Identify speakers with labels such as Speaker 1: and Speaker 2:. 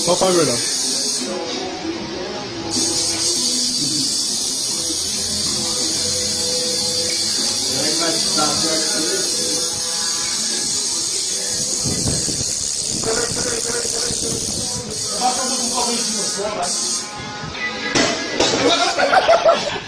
Speaker 1: Só pra verdade.
Speaker 2: Passa um pouco de no chão,